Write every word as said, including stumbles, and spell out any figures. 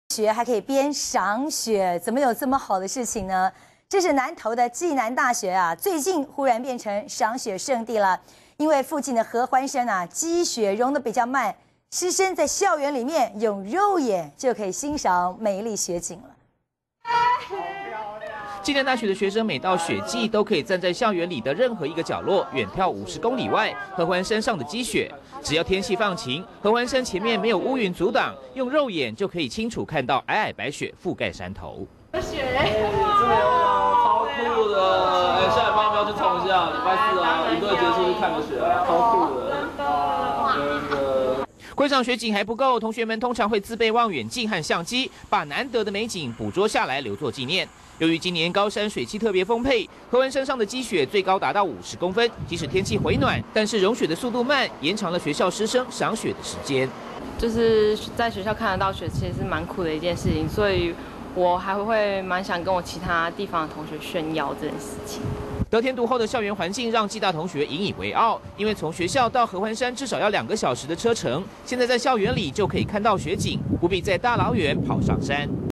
学还可以边赏雪，怎么有这么好的事情呢？这是南投的暨南大学啊，最近忽然变成赏雪圣地了，因为附近的合欢山啊，积雪融得比较慢，师生在校园里面用肉眼就可以欣赏美丽雪景了。 暨南大学的学生每到雪季，都可以站在校园里的任何一个角落，远眺五十公里外合欢山上的积雪。只要天气放晴，合欢山前面没有乌云阻挡，用肉眼就可以清楚看到皑皑白雪覆盖山头。 雪，真的超酷的！哎，下礼拜要不要去冲一下？礼拜四啊，营队结束去看个雪啊，超酷的，真的。 观赏雪景还不够，同学们通常会自备望远镜和相机，把难得的美景捕捉下来留作纪念。由于今年高山水汽特别丰沛，合欢山上的积雪最高达到五十公分。即使天气回暖，但是融雪的速度慢，延长了学校师生赏雪的时间。 就是在学校看得到雪，其实是蛮酷的一件事情，所以我还会蛮想跟我其他地方的同学炫耀这件事情。 得天独厚的校园环境让暨大同学引以为傲，因为从学校到合欢山至少要两个小时的车程，现在在校园里就可以看到雪景，不必再大老远跑上山。